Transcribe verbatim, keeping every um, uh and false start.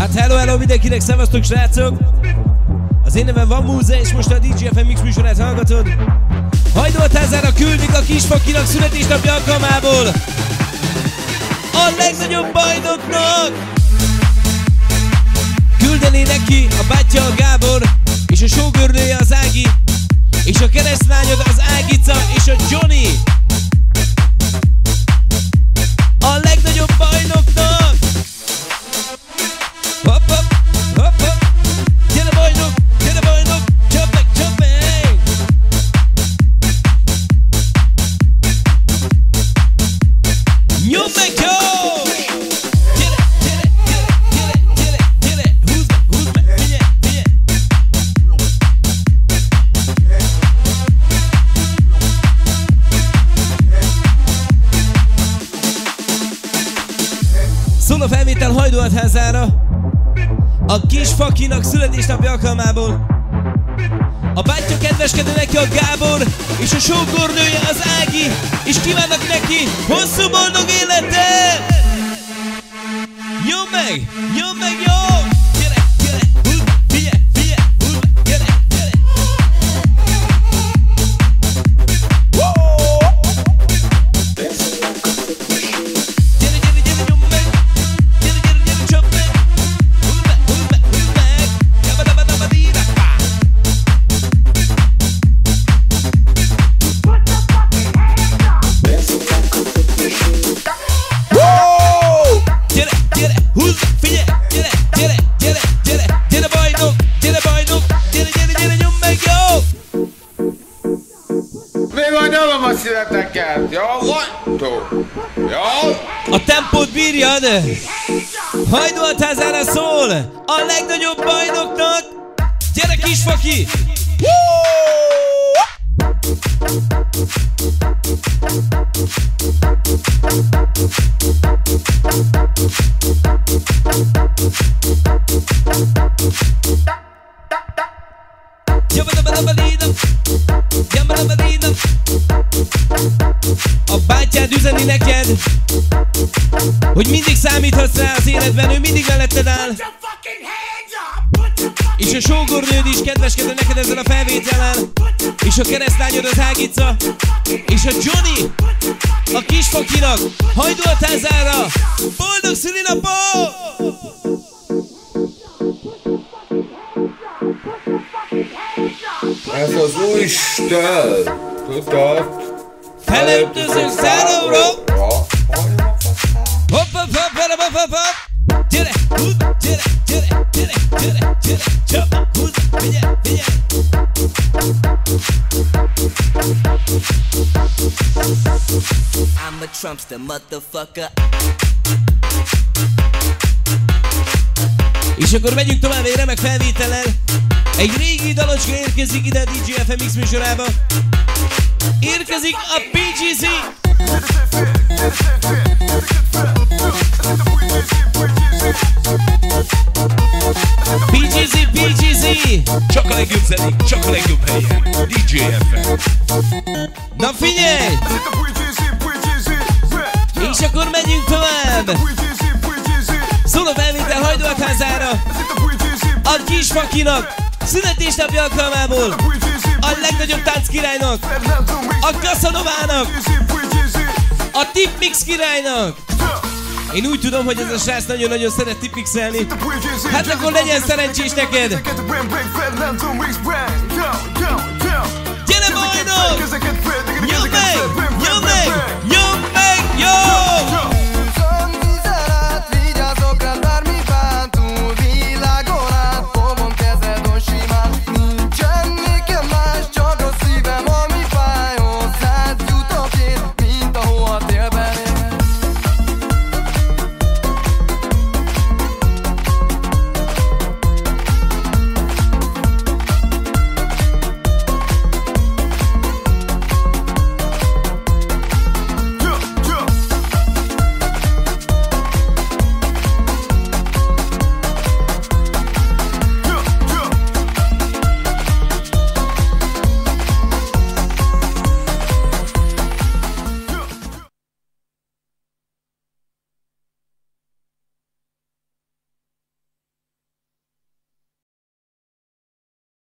Hát hello, hello mindenkinek, szevasztok srácok! Az én nevem Van Múze, és most a dé jé ef em Mix műsorát hallgatod. Hajdóházára küldik a kisfakinak születésnapja alkalmából a legnagyobb bajnoknak! Küldené neki a bátyja a Gábor, és a sógornője az Ági, és a keresztlányod az Ágica és a Johnny! A legnagyobb bajnoknak! Hopp, hopp, hopp, hopp! Gyere bajnok, gyere bajnok! Csap meg, csap meg! Nyom meg, jó! Gyere, gyere, gyere, gyere, gyere, gyere! Húzd meg, húzd meg! Figyelj, figyelj! Szól a felvétel Hajdóházára a kisfakinak születésnapja alkalmából. A bátyja kedveskedő neki a Gábor, és a sógornője az Ági, és kívánnak neki hosszú boldog életet! Nyom meg! Nyom meg, jó! Gyere, gyere! Húzd meg! Figyelj, figyelj! Húzd meg! Gyere, gyere! Gyere, gyere, gyere, nyom meg! Gyere, gyere, gyere, csap meg! Húzd meg, húzd meg, húzd meg! Jabba, dabba, dabba, dira, pá! Gyere, gyere, húzd meg, figyelj! Gyere, gyere, gyere, gyere, gyere bajnok! Gyere bajnok! Gyere, gyere, gyere, nyom meg, jó! Még majd nyomom a színeteket, jó? Hagytó! Jó? A tempót bírjad! Hajdóházára szól a legnagyobb bajnoknak! Gyere kisfaki! A bátyád üzeni neked, hogy mindig számíthatsz rá az életben, ő mindig melletted áll. És a sógornőd is kedveskedő neked ezzel a felvétellel, és a keresztlányod az Ágica, és a Johnny, a kisfakinak Hajdóházára boldog szülinapot! Ez az új stel, tudod? Felöltözünk számomra! Ja. Hopp, hopp, hopp, hopp, hopp, hopp, hopp! Gyere, húzd, gyere, gyere, gyere, gyere, gyere, csap, húzd, figyelj, figyelj! I'm a Trumpster, motherfucker. És akkor megyünk tovább egy remek felvétellel. Egy régi dalocska érkezik ide a dé jé ef em Mix műsorába. Érkezik a pé gé zé! pé gé zé, pé gé zé! Csak a legjobb zenék, csak a legjobb helyen. dé jé ef em. Na figyelj! És akkor megyünk tovább! Szól a felvétel Hajdóházára a kisfakinak születésnapja alkalmából a legnagyobb tánckirálynak, a Casanovának, a Tipmix királynak. Én úgy tudom, hogy ez a srác nagyon-nagyon szeret tipmixelni. Hát akkor legyen szerencsés neked! Gyere bajnok! Nyom meg! Nyom meg! Nyom meg! Jó!